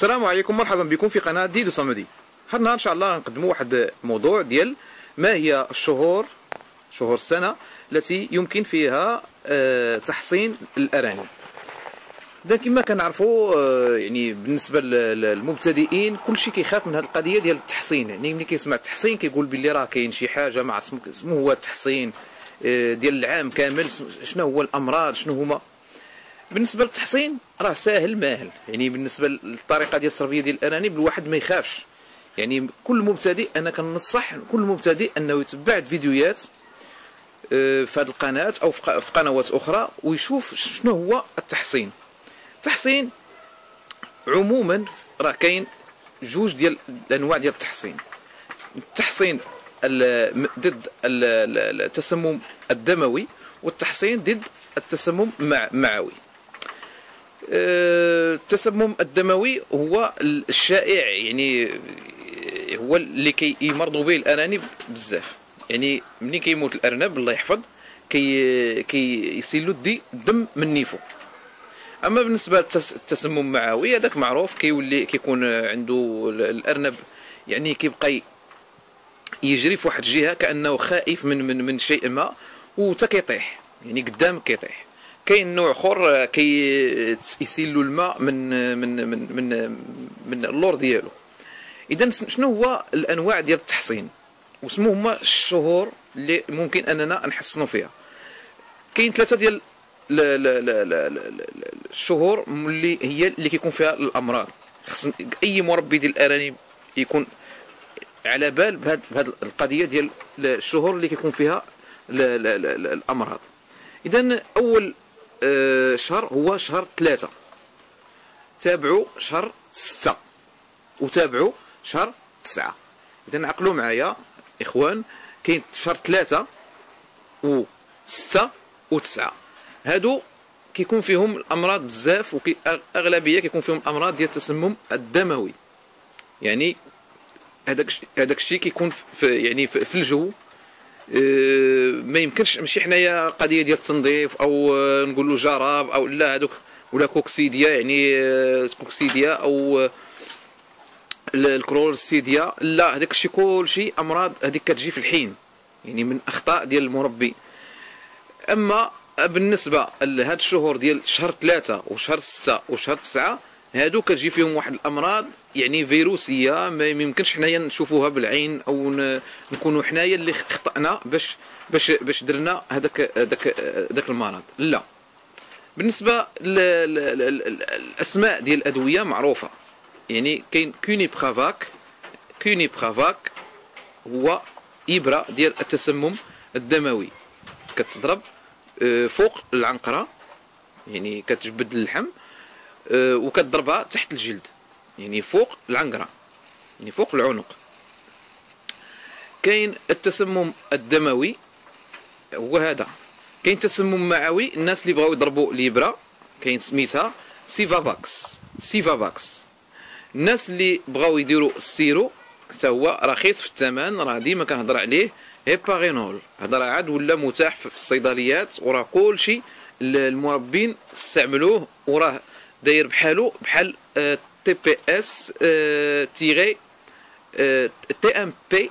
السلام عليكم، مرحبا بكم في قناة ديدو صمدي. هذا النهار ان شاء الله نقدموا واحد الموضوع ديال ما هي شهور السنة التي يمكن فيها تحصين الأرانب. إذا كما كنعرفوا يعني بالنسبة للمبتدئين كلشي كيخاف من هذه القضية ديال التحصين. يعني ملي كيسمع التحصين كيقول بلي راه كاين شي حاجة ما عرفت اسمه هو التحصين ديال العام كامل، شنو هو الأمراض، شنو هما. بالنسبه للتحصين راه ساهل ماهل، يعني بالنسبه للطريقه ديال التربيه ديال الارانب الواحد ما يخافش. يعني كل مبتدئ انا كنصح كل مبتدئ انه يتبع فيديوهات في هذه القناه او في قنوات اخرى ويشوف شنو هو التحصين. التحصين عموما راه كاين جوج ديال الانواع ديال التحصين. التحصين ضد التسمم الدموي والتحصين ضد التسمم معوي. التسمم الدموي هو الشائع، يعني هو اللي كيمرضوا به الارانب بزاف. يعني ملي كيموت الارنب الله يحفظ كيسيلوا الدم من نيفو. اما بالنسبه للتسمم المعوي هذاك معروف، كيكون عنده الارنب يعني كيبقى يجري في واحد الجهه كانه خائف من شيء ما وتا كيطيح، يعني قدام كيطيح. كاين نوع اخر كيسيلوا الماء من اللور ديالو. اذا شنو هو الانواع ديال التحصين وشنو هما الشهور اللي ممكن اننا نحصنوا فيها؟ كاين ثلاثه ديال الشهور اللي كيكون فيها الامراض. خص اي مربي ديال الارانب يكون على بال بهذه القضيه ديال الشهور اللي كيكون فيها الامراض. اذا اول شهر هو شهر 3، تابعوا شهر 6 وتابعوا شهر 9. اذا عقلوا معايا اخوان، كاين شهر 3 و6 و9، هادو كيكون فيهم الامراض بزاف، واغلبيه كيكون فيهم الامراض ديال التسمم الدموي. يعني هذاك الشيء كيكون في الجو. ما يمكنش ماشي حنايا قضيه ديال التنظيف او نقولوا جراب او لا هذوك ولا كوكسيديا، يعني كوكسيديا او الكلورسيديا، لا هذاك الشيء كلشي امراض هذيك كتجي في الحين، يعني من اخطاء ديال المربي. اما بالنسبه لهاد الشهور ديال شهر 3 وشهر 6 وشهر 9 هادو كتجي فيهم واحد الامراض يعني فيروسيه ما يمكنش حنايا نشوفوها بالعين او نكونوا حنايا اللي خطأنا باش درنا هذاك المرض، لا. بالنسبه للاسماء ديال الادويه معروفه، يعني كاين كونيبرافاك هو ابره ديال التسمم الدموي، كتضرب فوق العنقره، يعني كتجبد اللحم وكتضربها تحت الجلد، يعني فوق العنقره، يعني فوق العنق. كاين التسمم الدموي هو هذا. كاين تسمم معوي، الناس اللي بغاو يضربوا الابره كاين سميتها سيفافاكس. الناس اللي بغاو يديروا السيرو حتى هو رخيص في الثمن، راه ديما كنهضر عليه، هيبارينول. هذا راه عاد ولا متاح في الصيدليات، وراه كلشي المربين استعملوه، وراه داير بحال تي بي اس تيغي تي ام بي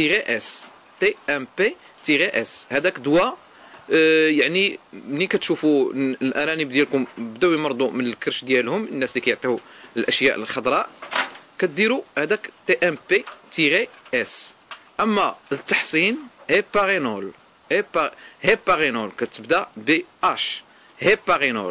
اس. هذاك دواء يعني ملي كتشوفوا الارانب ديالكم بداو يمرضوا من الكرش ديالهم، الناس اللي كيعطيو الاشياء الخضراء كديروا هذاك تي ام بي تيغي اس. اما التحصين هيبارينول كتبدا ب اش، هيبارينول.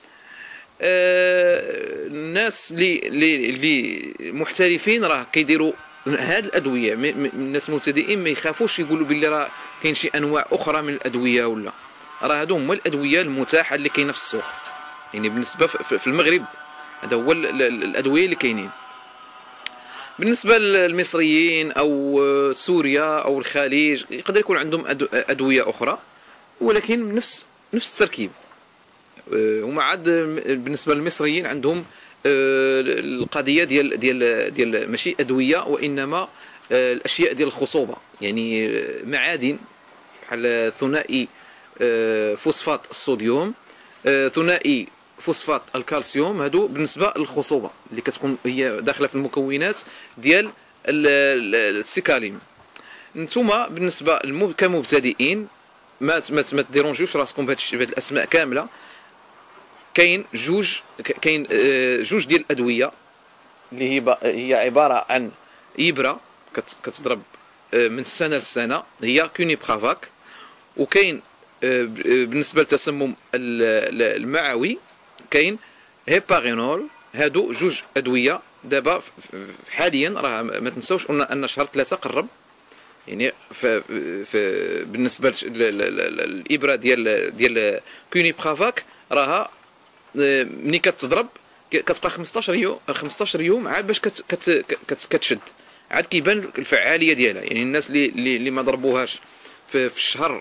الناس اللي محترفين راه كيديروا هاد الادويه. الناس المبتدئين ما يخافوش يقولوا باللي راه كاين شي انواع اخرى من الادويه، ولا راه هادو هما الادويه المتاحه اللي كاينه في السوق. يعني بالنسبه في المغرب هذا هو الادويه اللي كاينين. بالنسبه للمصريين او سوريا او الخليج يقدر يكون عندهم ادويه اخرى، ولكن نفس التركيب. هما عاد بالنسبه للمصريين عندهم القضيه ديال ماشي ادويه، وانما الاشياء ديال الخصوبه، يعني معادن بحال ثنائي فوسفات الصوديوم، ثنائي فوسفات الكالسيوم هادو بالنسبه للخصوبه اللي كتكون هي داخله في المكونات ديال السيكاليم. نتوما بالنسبه كمبتدئين ما تديرونجوش راسكم بهاد الاسماء كامله. كاين جوج ديال الادويه اللي هي عباره عن ابره كتضرب من سنه لسنه، هي كونيبرافاك. وكاين بالنسبه للتسمم المعوي كاين هيبارينول. هادو جوج ادويه دابا حاليا راه ما تنساوش ان شهر 3 قرب، يعني بالنسبه للابره ديال كونيبرافاك راها ملي كتضرب كتبقى 15 يوم عاد باش كتشد، عاد كيبان الفعاليه ديالها. يعني الناس اللي ما ضربوهاش في الشهر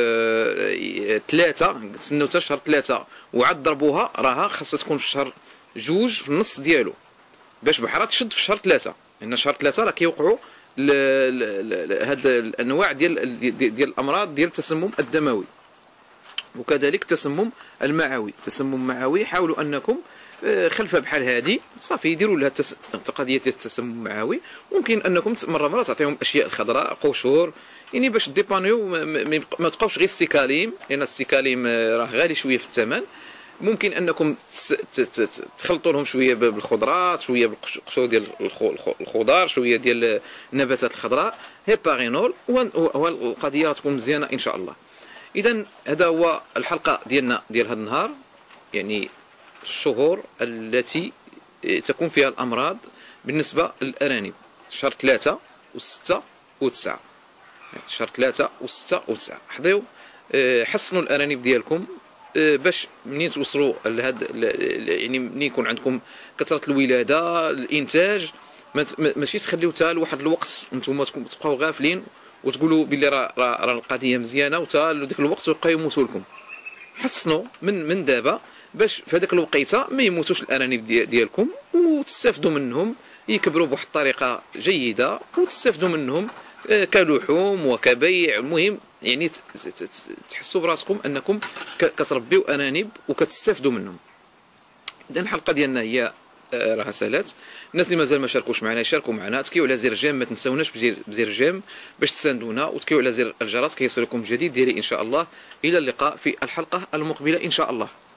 3 تسناو حتى شهر 3 وعاد ضربوها، راها خاصها تكون في الشهر 2 في النص ديالو باش بحرا تشد في شهر 3، لان شهر 3 راه كيوقعوا هاد الانواع ديال الامراض ديال التسمم الدموي. وكذلك التسمم المعوي. التسمم المعوي حاولوا انكم خلفه بحال هذه صافي ديروا لها قضيه التسمم المعوي. ممكن انكم مره تعطيهم الاشياء الخضراء، قشور، يعني باش ديبانيو ما تبقاوش غير السيكاليم، لان السيكاليم راه غالي شويه في الثمن. ممكن انكم تخلطوا لهم شويه بالخضرات، شويه بالقشور ديال الخضار، شويه ديال النباتات الخضراء، هيبارينول، والقضيه تكون مزيانه ان شاء الله. اذا هذا هو الحلقه ديالنا ديال هذا النهار، يعني الشهور التي تكون فيها الامراض بالنسبه للارانب، شهر 3 و6 و9. شهر 3 و6 و9 حضيو حصنوا الارانب ديالكم باش منين توصلوا لهذا، يعني منين يكون عندكم كثره الولاده الانتاج ماشي تخليو حتى لواحد الوقت نتوما تبقاو غافلين وتقولوا باللي راه القضيه مزيانه وتا لذاك الوقت يبقاو يموتوا لكم. حصنوا من دابا باش في هذاك الوقيته ما يموتوش الارانب ديالكم، وتستافدوا منهم يكبروا بواحد الطريقه جيده، وتستافدوا منهم كلحوم وكبيع. المهم يعني تحسوا براسكم انكم كتربيو ارانب وكتستافدوا منهم. اذا الحلقه ديالنا هي راها سالات. الناس اللي مازال ما شاركوش معنا يشاركوا معنا، تكيو على زر جيم، ما تنساوناش بزر جيم باش تساندونا، وتكيو على زر الجرس كيصلكم جديد ديالي ان شاء الله. الى اللقاء في الحلقه المقبله ان شاء الله.